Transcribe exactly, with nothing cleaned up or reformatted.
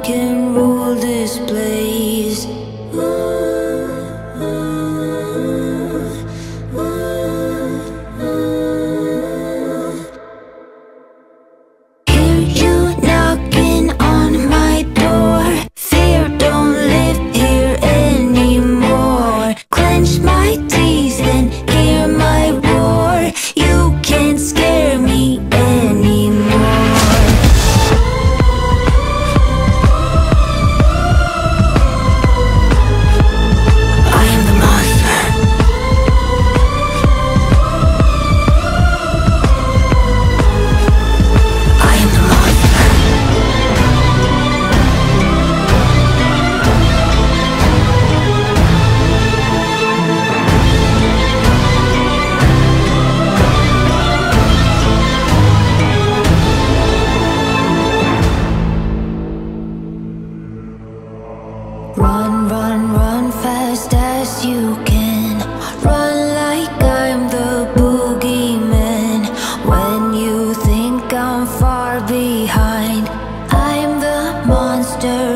can rule this place. Hear you knocking on my door. Fear don't live here anymore. Clench my teeth and hear my roar. You can't scare me anymore. I am the monster. I am the monster. Run, run, run fast as you can. Run like I'm the boogieman. When you think I'm far behind, I'm the monster